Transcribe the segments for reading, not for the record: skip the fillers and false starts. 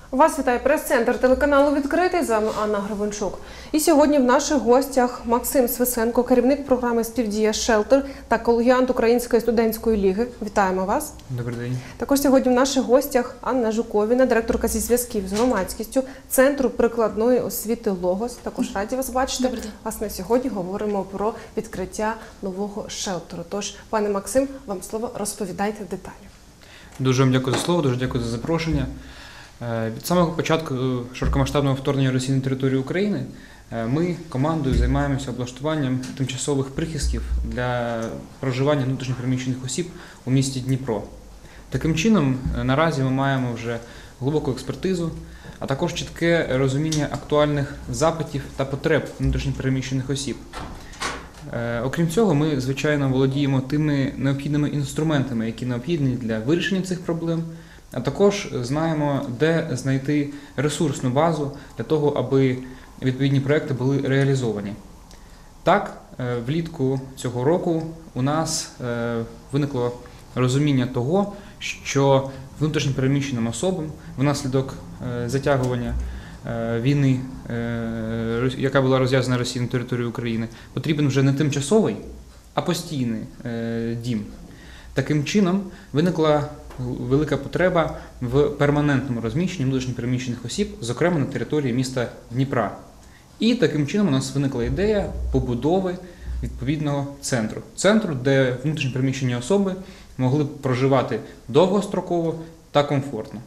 Вас вітає прес-центр телеканалу «Відкритий», з вами Анна Гривенчук. І сьогодні в наших гостях Максим Свисенко, керівник програми «Співдія Шелтер» та колегіант Української студентської ліги. Вітаємо вас. Добрий день. Також сьогодні в наших гостях Анна Жуковіна, директорка зі зв'язків з громадськістю Центру прикладної освіти «Логос». Також раді вас бачити. Добрий день. Власне, сьогодні говоримо про відкриття нового шелтеру. Тож, пане Максим, вам слово, розповідайте деталі. Дуже вам дякую за слово, дуже дякую за запрошення. Від самого початку широкомасштабного вторгнення Росії на територію України ми командою займаємося облаштуванням тимчасових прихистків для проживання внутрішньо переміщених осіб у місті Дніпро. Таким чином, наразі ми маємо вже глибоку експертизу, а також чітке розуміння актуальних запитів та потреб внутрішньо переміщених осіб. Окрім цього, ми, звичайно, володіємо тими необхідними інструментами, які необхідні для вирішення цих проблем, а також знаємо, де знайти ресурсну базу для того, аби відповідні проекти були реалізовані. Так, влітку цього року у нас виникло розуміння того, що внутрішньо переміщеним особам внаслідок затягування війни, яка була розв'язана Росією на території України, потрібен вже не тимчасовий, а постійний дім. Таким чином виникла велика потреба в перманентному розміщенні внутрішньо переміщених осіб, зокрема на території міста Дніпра. І таким чином у нас виникла ідея побудови відповідного центру. Центру, де внутрішньо переміщені особи могли б проживати довгостроково та комфортно.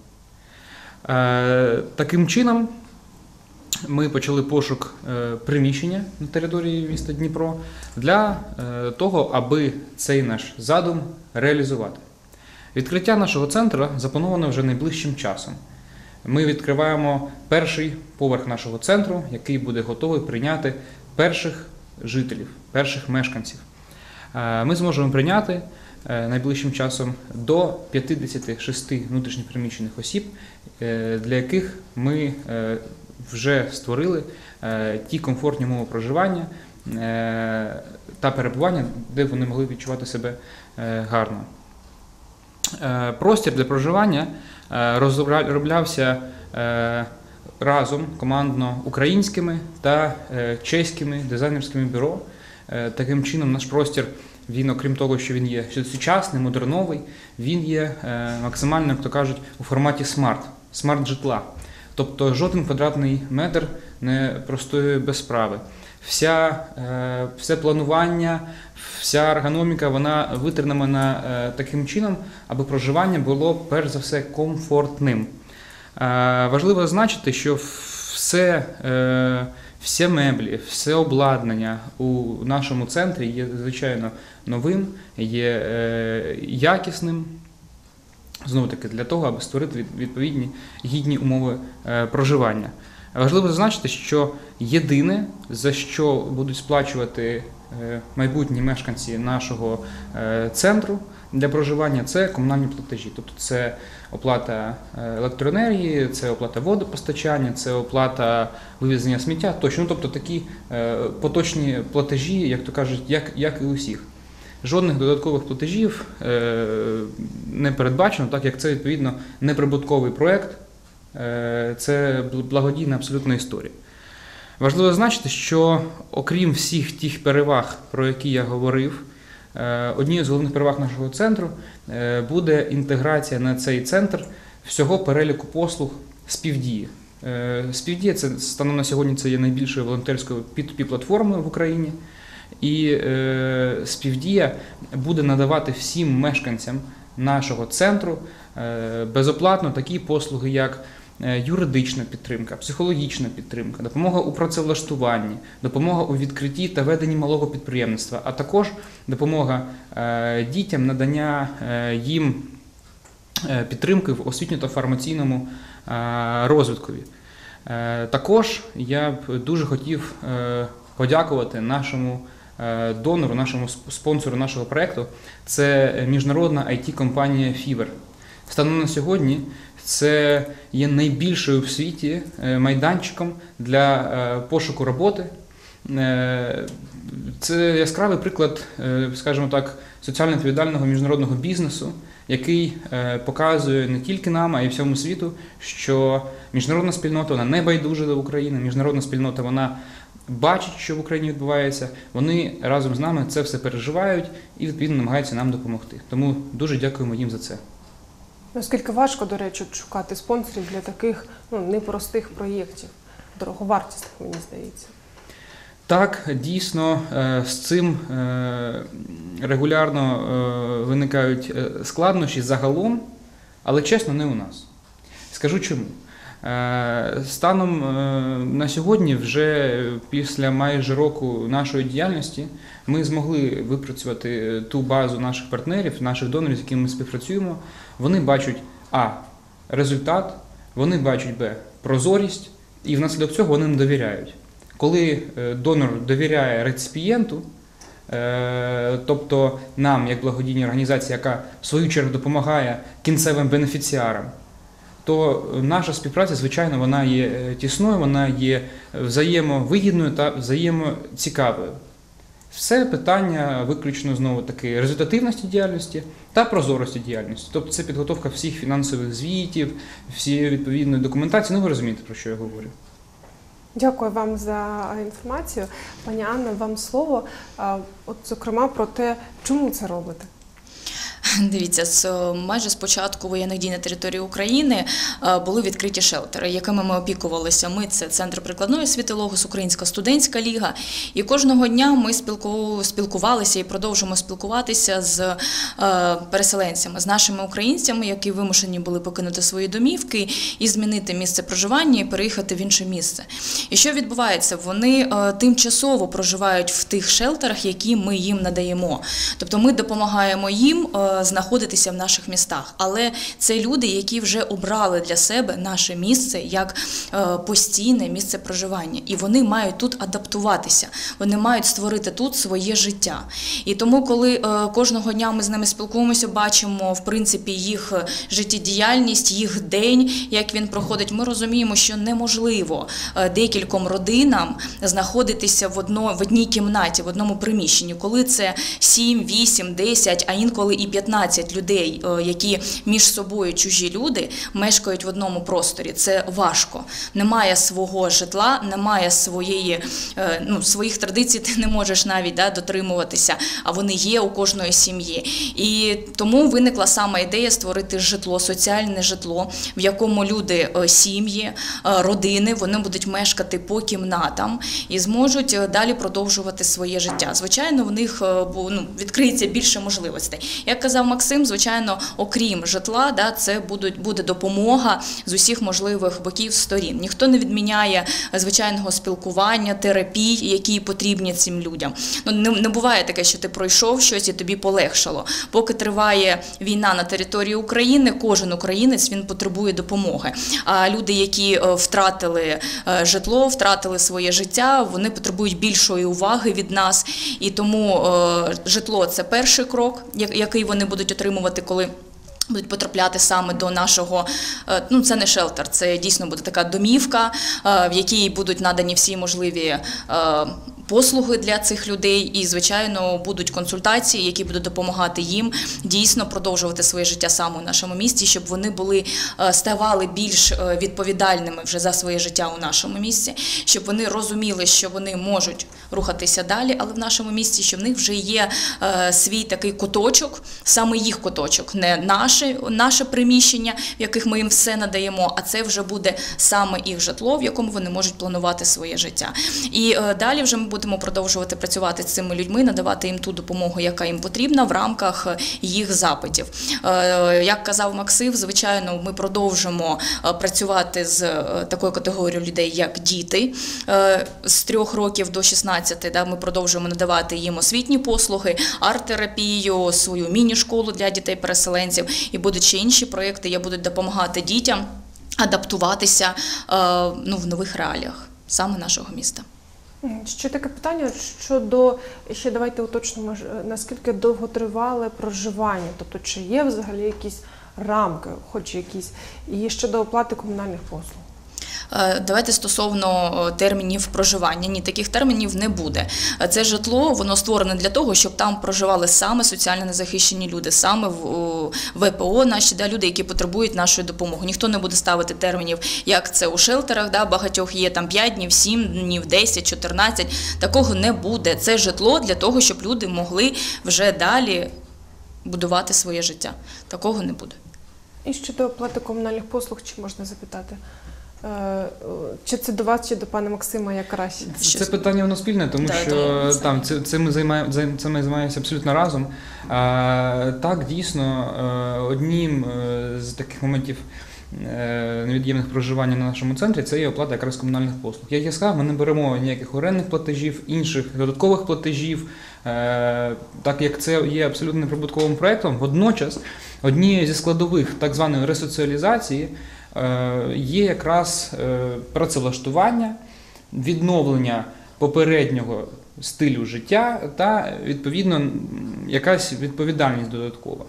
Таким чином ми почали пошук приміщення на території міста Дніпро для того, аби цей наш задум реалізувати. Відкриття нашого центру заплановано вже найближчим часом. Ми відкриваємо перший поверх нашого центру, який буде готовий прийняти перших жителів, перших мешканців. Ми зможемо прийняти найближчим часом до 56 внутрішньо переміщених осіб, для яких ми вже створили ті комфортні умови проживання та перебування, де вони могли відчувати себе гарно. Простір для проживання розроблявся разом командно українськими та чеськими дизайнерськими бюро. Таким чином наш простір, він, окрім того, що він є сучасний, модерновий, він є максимально, як то кажуть, у форматі смарт-житла. Тобто жоден квадратний метр не простоює без справи. Все планування, вся ергономіка, вона витримана таким чином, аби проживання було, перш за все, комфортним. Важливо зазначити, що всі меблі, все обладнання у нашому центрі є, звичайно, новим, є якісним, знову-таки, для того, аби створити відповідні гідні умови проживання. Важливо зазначити, що єдине, за що будуть сплачувати майбутні мешканці нашого центру для проживання, це комунальні платежі. Тобто це оплата електроенергії, це оплата водопостачання, це оплата вивезення сміття тощо. Тобто такі поточні платежі, як то кажуть, як і у всіх. Жодних додаткових платежів не передбачено, так як це, відповідно, неприбутковий проєкт, це благодійна абсолютна історія. Важливо зазначити, що окрім всіх тих переваг, про які я говорив, однією з головних переваг нашого центру буде інтеграція на цей центр всього переліку послуг співдії. Співдія, це станом на сьогодні, це є найбільшою волонтерською P2P-платформою в Україні. І співдія буде надавати всім мешканцям нашого центру безоплатно такі послуги, як юридична підтримка, психологічна підтримка, допомога у працевлаштуванні, допомога у відкритті та веденні малого підприємництва, а також допомога дітям, надання їм підтримки в освітньо- та фармаційному розвиткові. Також я б дуже хотів подякувати нашому донору, нашому спонсору нашого проєкту. Це міжнародна IT-компанія Fiverr. Станом на сьогодні це є найбільшою в світі майданчиком для пошуку роботи Це яскравий приклад, скажімо так, соціально відповідального міжнародного бізнесу, який показує не тільки нам, а й всьому світу, що міжнародна спільнота, вона не байдужа до України, міжнародна спільнота, вона бачить, що в Україні відбувається, вони разом з нами це все переживають і, відповідно, намагаються нам допомогти. Тому дуже дякуємо їм за це. Наскільки важко, до речі, шукати спонсорів для таких непростих проєктів, дороговартісних, мені здається. Так, дійсно, з цим регулярно виникають складнощі загалом, але, чесно, не у нас. Скажу чому. Станом на сьогодні, вже після майже року нашої діяльності, ми змогли випрацювати ту базу наших партнерів, наших донорів, з якими ми співпрацюємо. Вони бачать результат, вони бачать прозорість, і внаслідок цього вони нам довіряють. Коли донор довіряє реципієнту, тобто нам, як благодійній організації, яка в свою чергу допомагає кінцевим бенефіціарам, то наша співпраця, звичайно, вона є тісною, вона є взаємовигідною та взаємоцікавою. Все питання виключно, знову-таки, результативності діяльності та прозорості діяльності. Тобто це підготовка всіх фінансових звітів, всієї відповідної документації. Ви розумієте, про що я говорю. Дякую вам за інформацію. Пані Анна, вам слово. Зокрема, про те, чому це робите? Дивіться, майже з початку воєнних дій на території України були відкриті шелтери, якими ми опікувалися. Ми – це Центр прикладної освіти «Логос», Українська студентська ліга. І кожного дня ми спілкувалися і продовжуємо спілкуватися з переселенцями, з нашими українцями, які вимушені були покинути свої домівки і змінити місце проживання і переїхати в інше місце. І що відбувається? Вони тимчасово проживають в тих шелтерах, які ми їм надаємо. Тобто ми допомагаємо їм знаходитися в наших містах. Але це люди, які вже обрали для себе наше місце як постійне місце проживання. І вони мають тут адаптуватися, вони мають створити тут своє життя. І тому, коли кожного дня ми з ними спілкуємося, бачимо, в принципі, їх життєдіяльність, їх день, як він проходить, ми розуміємо, що неможливо декільком родинам знаходитися в одній кімнаті, в одному приміщенні, коли це 7, 8, 10, а інколи і 15 людей, які між собою чужі люди, мешкають в одному просторі. Це важко. Немає свого житла, немає своїх традицій, ти не можеш навіть дотримуватися, а вони є у кожної сім'ї. І тому виникла саме ідея створити житло, соціальне житло, в якому люди, сім'ї, родини, вони будуть мешкати по кімнатам і зможуть далі продовжувати своє життя. Звичайно, в них відкриється більше можливостей. Як казав Максим, звичайно, окрім житла, це буде допомога з усіх можливих боків, сторін. Ніхто не відміняє звичайного спілкування, терапій, які потрібні цим людям. Не буває таке, що ти пройшов щось і тобі полегшало. Поки триває війна на території України, кожен українець, він потребує допомоги. А люди, які втратили житло, втратили своє життя, вони потребують більшої уваги від нас. І тому житло – це перший крок, який вони будуть отримувати, коли будуть потрапляти саме до нашого, це не шелтер, це дійсно буде така домівка, в якій будуть надані всі можливі послуги для цих людей і, звичайно, будуть консультації, які будуть допомагати їм дійсно продовжувати своє життя саме у нашому місті, щоб вони ставали більш відповідальними вже за своє життя у нашому місті, щоб вони розуміли, що вони можуть рухатися далі, але в нашому місті, що в них вже є свій такий куточок, саме їх куточок, не наше приміщення, в яких ми їм все надаємо, а це вже буде саме їх житло, в якому вони можуть планувати своє життя. І далі вже ми будемо продовжувати працювати з цими людьми, надавати їм ту допомогу, яка їм потрібна в рамках їх запитів. Як казав Максим, звичайно, ми продовжимо працювати з такою категорією людей, як діти з 3 років до 16. Ми продовжуємо надавати їм освітні послуги, арт-терапію, свою міні-школу для дітей-переселенців і будуть ще інші проєкти, які будуть допомагати дітям адаптуватися в нових реаліях саме нашого міста. Ще таке питання щодо, ще давайте уточнимо, наскільки довготривале проживання, тобто чи є взагалі якісь рамки, хоч якісь, і щодо оплати комунальних послуг? Давайте стосовно термінів проживання. Ні, таких термінів не буде. Це житло, воно створене для того, щоб там проживали саме соціально незахищені люди, саме ВПО наші, люди, які потребують нашої допомоги. Ніхто не буде ставити термінів, як це у шелтерах, багатьох є там 5 днів, 7 днів, 10, 14. Такого не буде. Це житло для того, щоб люди могли вже далі будувати своє життя. Такого не буде. І щодо оплати комунальних послуг, чи можна запитати? Чи це до вас, чи до пана Максима, як краще? Це питання воно спільне, тому що там цим ми займаємося абсолютно разом. Так, дійсно, одним з таких моментів невід'ємних проживання на нашому центрі це є оплата якраз комунальних послуг. Як я сказав, ми не беремо ніяких орендних платежів, інших додаткових платежів, так як це є абсолютно неприбутковим проєктом. Водночас, однією зі складових так званої ресоціалізації є якраз працевлаштування, відновлення попереднього стилю життя та, відповідно, якась відповідальність додаткова.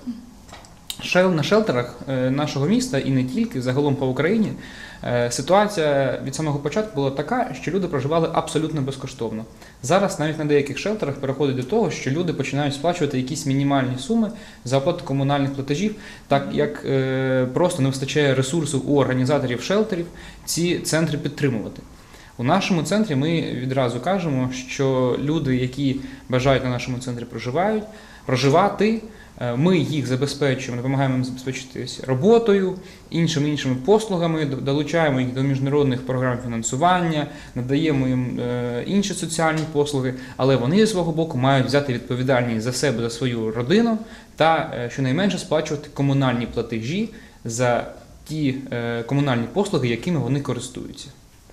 На шелтерах нашого міста і не тільки, загалом по Україні, ситуація від самого початку була така, що люди проживали абсолютно безкоштовно. Зараз навіть на деяких шелтерах переходить до того, що люди починають сплачувати якісь мінімальні суми за оплату комунальних платежів, так як просто не вистачає ресурсу у організаторів шелтерів ці центри підтримувати. У нашому центрі ми відразу кажемо, що люди, які бажають на нашому центрі проживати, ми їх забезпечуємо, допомагаємо їм забезпечитись роботою, іншими послугами, долучаємо їх до міжнародних програм фінансування, надаємо їм інші соціальні послуги, але вони зі свого боку мають взяти відповідальність за себе, за свою родину та щонайменше сплачувати комунальні платежі за ті комунальні послуги, якими вони користуються.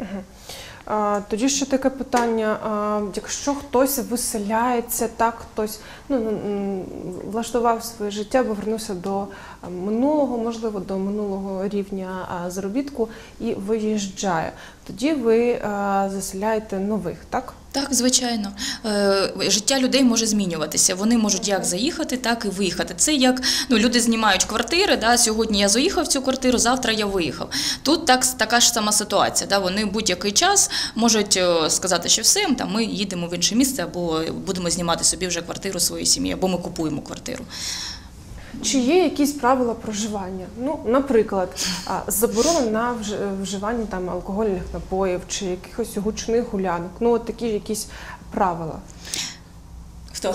Тоді ще таке питання, якщо хтось виселяється, хтось влаштував своє життя, повернувся до минулого, можливо, до минулого рівня заробітку і виїжджає, тоді ви заселяєте нових, так? Так, звичайно. Життя людей може змінюватися. Вони можуть як заїхати, так і виїхати. Це як люди знімають квартири, сьогодні я заїхав в цю квартиру, завтра я виїхав. Тут така ж сама ситуація. Вони будь-який час можуть сказати, що все, ми їдемо в інше місце, або будемо знімати собі вже квартиру своїй сім'ї, або ми купуємо квартиру. Чи є якісь правила проживання? Наприклад, заборона на вживання алкогольних напоїв чи якихось гучних гулянок, такі якісь правила. Хто?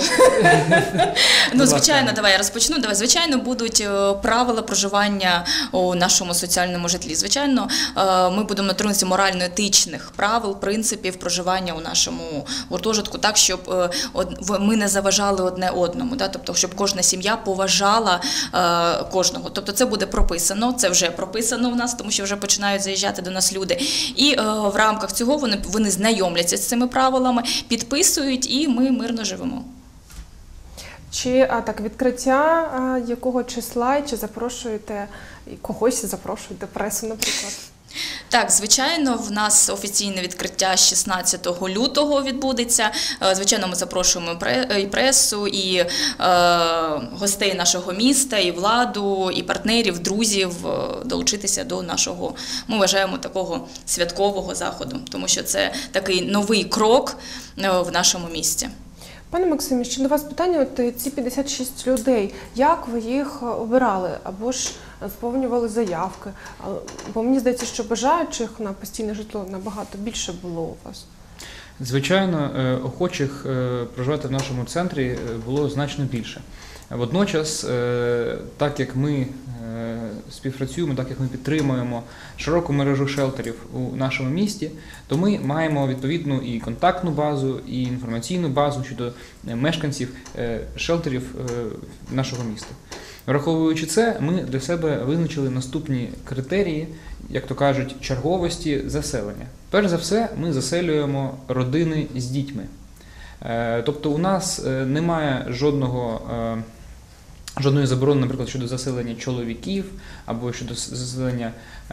Звичайно, давай я розпочну. Звичайно, будуть правила проживання у нашому соціальному житлі. Звичайно, ми будемо дотримуватися морально-етичних правил, принципів проживання у нашому гуртожитку, так, щоб ми не заважали одне одному, тобто, щоб кожна сім'я поважала кожного. Тобто це буде прописано, це вже прописано у нас, тому що вже починають заїжджати до нас люди. І в рамках цього вони знайомляться з цими правилами, підписують, і ми мирно живемо. Чи відкриття якого числа, чи когось запрошуєте, пресу, наприклад? Так, звичайно, в нас офіційне відкриття 16 лютого відбудеться. Звичайно, ми запрошуємо і пресу, і гостей нашого міста, і владу, і партнерів, друзів долучитися до нашого, ми вважаємо, такого святкового заходу, тому що це такий новий крок в нашому місті. Пане Максиме, ще до вас питання, ці 56 людей, як ви їх обирали, або ж сповнювали заявки? Бо мені здається, що бажаючих на постійне житло набагато більше було у вас. Звичайно, охочих проживати в нашому центрі було значно більше. Водночас, так як ми співпрацюємо, так як ми підтримуємо широку мережу шелтерів у нашому місті, то ми маємо відповідну і контактну базу, і інформаційну базу щодо мешканців шелтерів нашого міста. Враховуючи це, ми для себе визначили наступні критерії, як то кажуть, черговості заселення. Перш за все, ми заселюємо родини з дітьми. Тобто у нас немає жодної заборони, наприклад, щодо заселення чоловіків або щодо заселення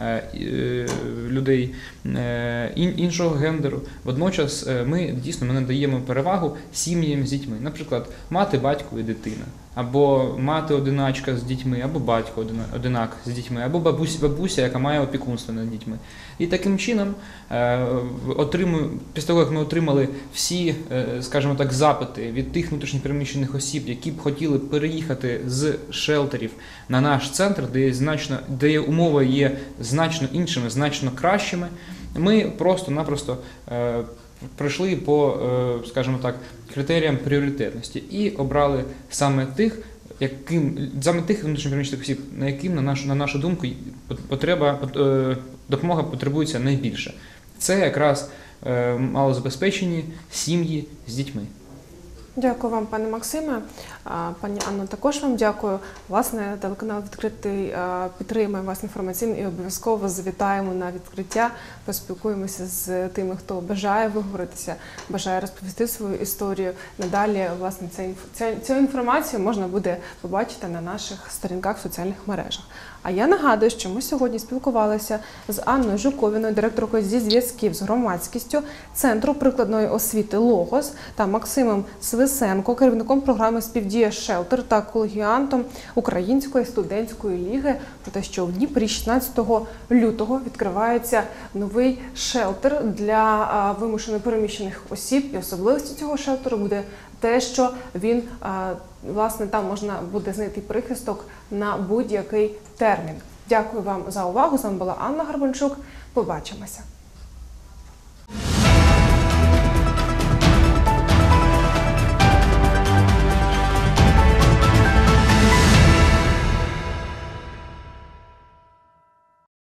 людей іншого гендеру. Водночас ми надаємо перевагу сім'ям з дітьми. Наприклад, мати, батько і дитина. або мати-одиначка з дітьми, або батько одинак з дітьми, або бабуся, яка має опікунство над дітьми. І таким чином, після того, як ми отримали всі, скажімо так, запити від тих внутрішньопереміщених осіб, які б хотіли переїхати з шелтерів на наш центр, де умови є значно іншими, значно кращими, ми просто-напросто пройшли по, скажімо так, критеріям пріоритетності і обрали саме тих внутрішньопереміщених осіб, на яким, на нашу думку, допомога потребується найбільше. Це якраз малозабезпечені сім'ї з дітьми. Дякую вам, пане Максиме. Пані Анно, також вам дякую. Власне, телеканал «Відкритий» підтримує вас інформаційно і обов'язково завітаємо на відкриття, поспілкуємося з тими, хто бажає виговоритися, бажає розповісти свою історію. Надалі, власне, цю інформацію можна буде побачити на наших сторінках в соціальних мережах. А я нагадую, що ми сьогодні спілкувалися з Анною Жуковіною, директоркою зі зв'язків з громадськістю Центру прикладної освіти «Логос» та Максимом Свисенко, керівником програми «Співдія Шелтер» та колегіантом Української студентської ліги, про те, що в Дніпрі 16 лютого відкривається новий шелтер для вимушено переміщених осіб. І особливістю цього шелтеру буде те, що він, власне, там можна буде знайти прихисток на будь-який термін. Дякую вам за увагу. З вами була Анна Гарбанчук. Побачимося.